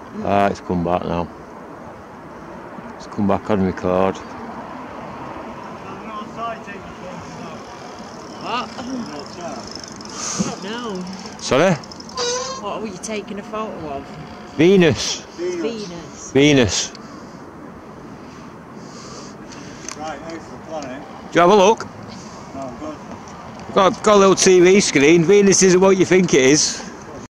Ah, it's come back now. It's come back on record. What? I don't know. Sorry? What were you taking a photo of? Venus. Venus. Venus. Right, now for the planet. Do you have a look? No, good. Got a little TV screen. Venus isn't what you think it is.